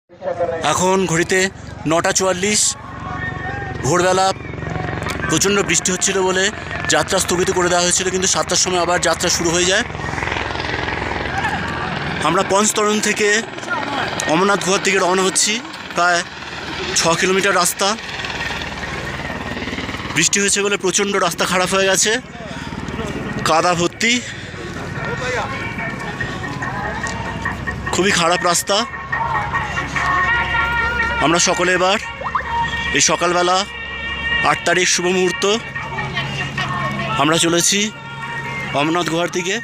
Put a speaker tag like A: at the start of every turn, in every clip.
A: এখন ঘড়িতে 9টা 44। ভোরবেলা প্রচণ্ড বৃষ্টি হচ্ছিল বলে যাত্রা স্থগিত করে দেওয়া হয়েছিল, কিন্তু 7টার সময় আবার যাত্রা শুরু হয়ে যায়। আমরা পঞ্চতরণ থেকে অমরনাথ গুহার দিকে রওনা হচ্ছি। প্রায় 6 কিলোমিটার রাস্তা। বৃষ্টি হয়েছে বলে প্রচণ্ড রাস্তা খারাপ হয়ে গেছে, কাদা ভর্তি, খুবই খারাপ রাস্তা। আমরা সকলে এবার এই সকালবেলা 8 তারিখ শুভ মুহূর্ত আমরা চলেছি অমরনাথ গুহার দিকে।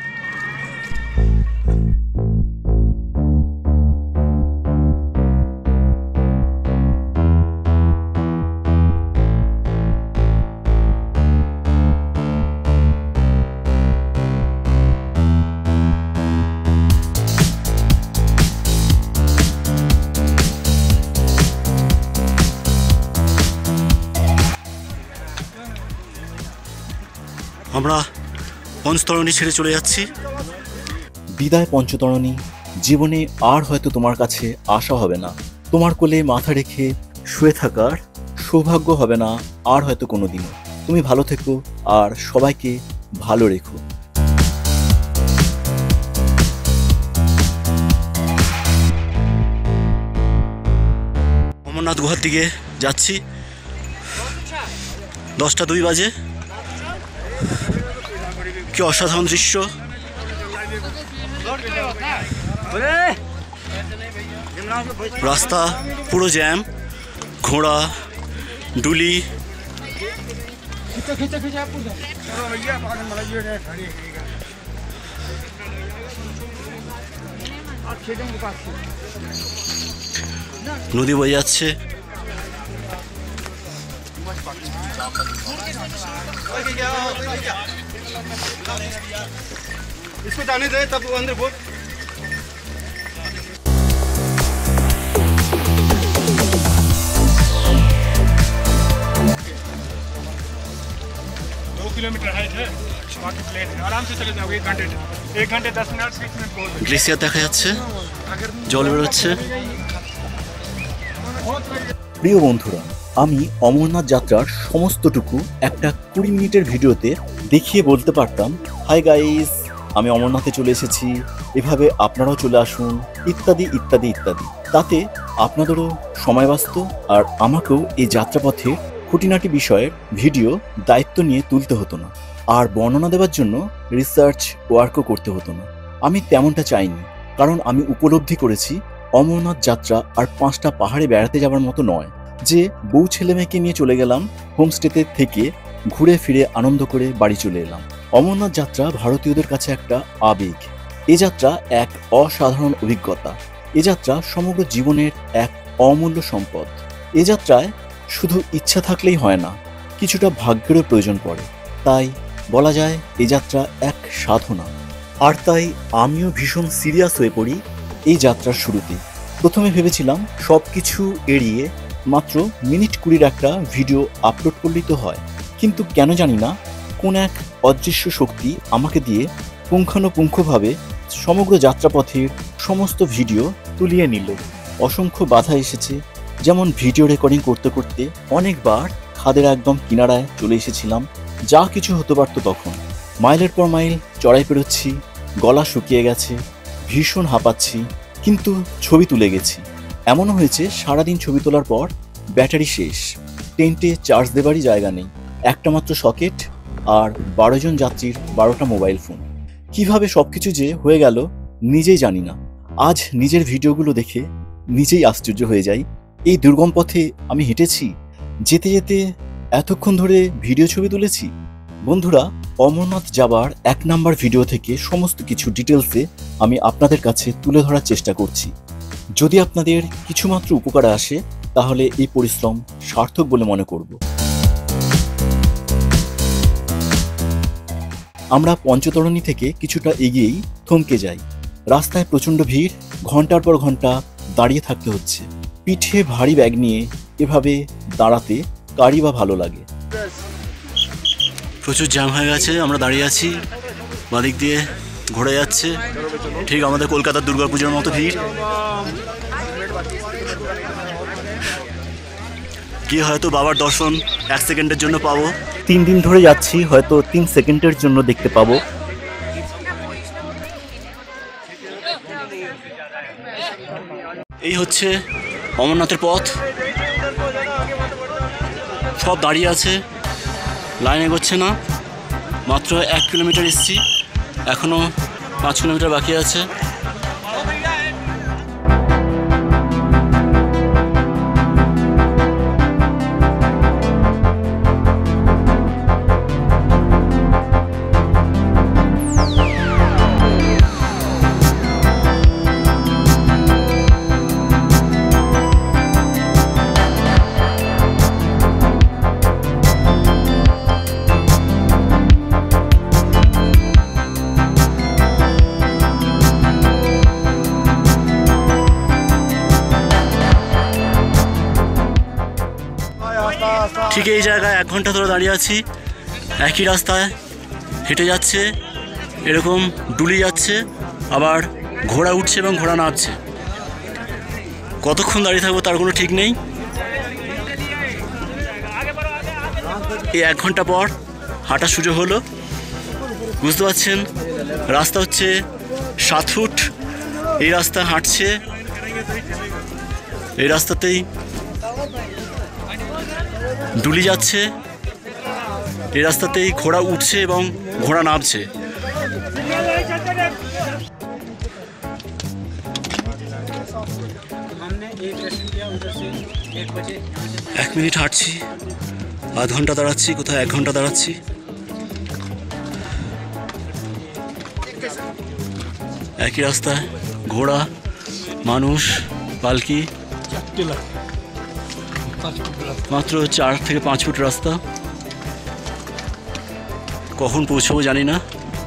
A: আমরা পঞ্চতরণী ছেড়ে চলে যাচ্ছি।
B: বিদায় পঞ্চতরণী, জীবনে আর হয়তো তোমার কাছে আসা হবে না। তোমার কোলে মাথা রেখে শুয়ে থাকার সৌভাগ্য হবে না আর হয়তো কোনোদিনও। তুমি ভালো থেকো আর সবাইকে ভালো রেখো।
A: অমরনাথ গুহার দিকে যাচ্ছি। 10টা 2 বাজে। কি অসাধারণ দৃশ্য! রাস্তা পুরো জ্যাম, ঘোড়া, ডুলি, নদী বয়ে যাচ্ছে।
C: इसको जाने दे तब अंदर बोल। किलोमीटर हाइट है, बाकी प्लेन है, आराम से चले जाओगे। 1 घंटे 10 मिनट 6 मिनट बोल।
A: গ্লেসিয়ার দেখা যাচ্ছে, জল বেরোচ্ছে।
B: প্রিয় বন্ধুরা, আমি অমরনাথ যাত্রার সমস্তটুকু একটা 20 মিনিটের ভিডিওতে দেখিয়ে বলতে পারতাম, হাই গাইস, আমি অমরনাথে চলে এসেছি, এভাবে আপনারাও চলে আসুন, ইত্যাদি ইত্যাদি ইত্যাদি। তাতে আপনাদেরও সময় বাঁচত আর আমাকেও এই যাত্রাপথে খুঁটিনাটি বিষয়ের ভিডিও দায়িত্ব নিয়ে তুলতে হতো না, আর বর্ণনা দেওয়ার জন্য রিসার্চ ওয়ার্কও করতে হতো না। আমি তেমনটা চাইনি, কারণ আমি উপলব্ধি করেছি অমরনাথ যাত্রা আর 5টা পাহাড়ে বেড়াতে যাওয়ার মতো নয় যে বউ ছেলে মেয়েকে নিয়ে চলে গেলাম, হোমস্টেতে থেকে ঘুরে ফিরে আনন্দ করে বাড়ি চলে এলাম। অমরনাথ যাত্রা ভারতীয়দের কাছে একটা আবেগ। এ যাত্রা এক অসাধারণ অভিজ্ঞতা। এ যাত্রা সমগ্র জীবনের এক অমূল্য সম্পদ। এ যাত্রায় শুধু ইচ্ছা থাকলেই হয় না, কিছুটা ভাগ্যেরও প্রয়োজন পড়ে। তাই বলা যায় এ যাত্রা এক সাধনা। আর তাই আমিও ভীষণ সিরিয়াস হয়ে পড়ি এই যাত্রার শুরুতে। প্রথমে ভেবেছিলাম সব কিছু এড়িয়ে মাত্র মিনিট 20 একটা ভিডিও আপলোড করলেই তো হয়, কিন্তু কেন জানি না কোন এক অদৃশ্য শক্তি আমাকে দিয়ে পুঙ্খানুপুঙ্খভাবে সমগ্র যাত্রাপথের সমস্ত ভিডিও তুলিয়ে নিল। অসংখ্য বাধা এসেছে, যেমন ভিডিও রেকর্ডিং করতে করতে অনেকবার খাদের একদম কিনারায় চলে এসেছিলাম, যা কিছু হতে পারত তখন। মাইলের পর মাইল চড়াই পেরোচ্ছি, গলা শুকিয়ে গেছে, ভীষণ হাঁপাচ্ছি, কিন্তু ছবি তুলে গেছি। এমনও হয়েছে সারাদিন ছবি তোলার পর ব্যাটারি শেষ, টেন্টে চার্জ দেবারই জায়গা নেই, একটা মাত্র সকেট আর 12 জন যাত্রীর 12টা মোবাইল ফোন। কিভাবে সবকিছু যে হয়ে গেল নিজেই জানি না। আজ নিজের ভিডিওগুলো দেখে নিজেই আশ্চর্য হয়ে যাই। এই দুর্গম পথে আমি হেঁটেছি, যেতে যেতে এতক্ষণ ধরে ভিডিও ছবি তুলেছি। বন্ধুরা, অমরনাথ যাবার 1 নাম্বার ভিডিও থেকে সমস্ত কিছু ডিটেলসে আমি আপনাদের কাছে তুলে ধরার চেষ্টা করছি। যদি আপনাদের কিছুমাত্র উপকারে আসে তাহলে এই পরিশ্রম সার্থক বলে মনে করব। আমরা পঞ্চতরণী থেকে কিছুটা এগিয়েই থমকে যাই। রাস্তায় প্রচণ্ড ভিড়, ঘন্টার পর ঘন্টা দাঁড়িয়ে থাকতে হচ্ছে। পিঠে ভারী ব্যাগ নিয়ে এভাবে দাঁড়াতে কারই বা ভালো লাগে।
A: প্রচুর জ্যাম হয়ে গেছে, আমরা দাঁড়িয়ে আছি, বাদিক দিয়ে ঘুরে যাচ্ছে, ঠিক আমাদের কলকাতার দুর্গাপুজোর মতো ভিড়। গিয়ে হয়তো বাবার দর্শন 1 সেকেন্ডের জন্য পাবো।
B: 3 দিন ধরে যাচ্ছি, হয়তো 3 সেকেন্ডের জন্য দেখতে পাবো।
A: এই হচ্ছে অমরনাথের পথ। সব দাঁড়িয়ে আছে, লাইন এগোচ্ছে না। মাত্র 1 কিলোমিটার এসেছি, এখনো 5 কিলোমিটার বাকি আছে। ঠিক এই জায়গায় 1 ঘন্টা ধরে দাঁড়িয়ে আছি। একই রাস্তায় হেঁটে যাচ্ছে, এরকম ডুলি যাচ্ছে, আবার ঘোড়া উঠছে এবং ঘোড়া নামছে। কতক্ষণ দাঁড়িয়ে থাকবো তার কোনো ঠিক নেই। এই 1 ঘন্টা পর হাঁটার সুযোগ হলো। বুঝতে পারছেন, রাস্তা হচ্ছে 7 ফুট। এই রাস্তা হাঁটছে, এই রাস্তাতেই ডুলি যাচ্ছে, এই রাস্তাতেই ঘোড়া উঠছে এবং ঘোড়া নামছে। 1 মিনিট হাঁটছি, আধ ঘন্টা দাঁড়াচ্ছি, কোথাও 1 ঘন্টা দাঁড়াচ্ছি। একই রাস্তায় ঘোড়া, মানুষ, পালকি। মাত্র 4 থেকে 5 ফুট রাস্তা। কখন পৌঁছবো জানি না।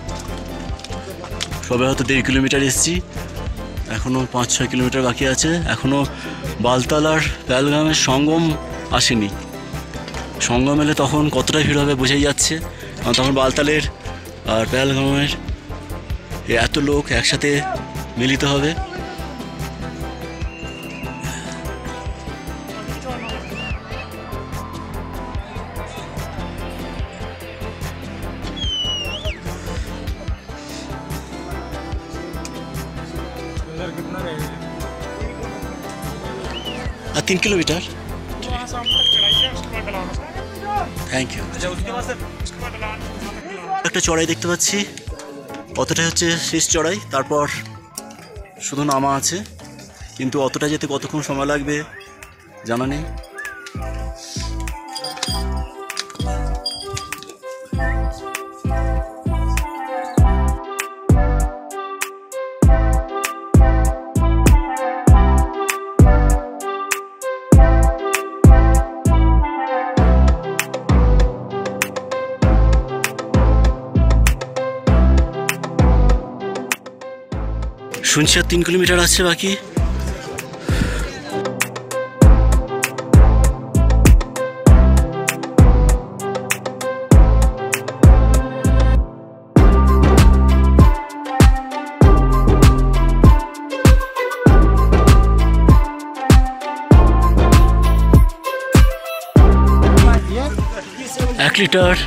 A: সবে হয়তো 1.5 কিলোমিটার এসেছি, এখনও 5-6 কিলোমিটার বাকি আছে। এখনও বালতাল আর পেহেলগামের সঙ্গম আসেনি। সঙ্গম এলে তখন কতটা ভিড় হবে বোঝাই যাচ্ছে, কারণ তখন বালতালের আর পেহেলগামের এত লোক একসাথে মিলিত হবে। আর 3 কিলোমিটার। Thank you. একটা চড়াই দেখতে পাচ্ছি, অতটাই হচ্ছে শেষ চড়াই, তারপর শুধু নামা আছে। কিন্তু অতটা যেতে কতক্ষণ সময় লাগবে জানা নেই। শুনছি আর 3 কিলোমিটার আছে বাকি। এক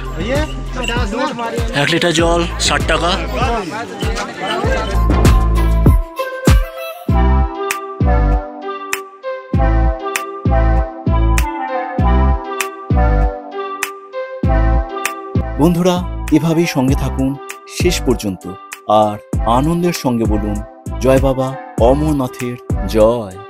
A: লিটার জল 60 টাকা।
B: বন্ধুরা, এভাবেই সঙ্গে থাকুন শেষ পর্যন্ত, আর আনন্দের সঙ্গে বলুন জয় বাবা অমরনাথের জয়।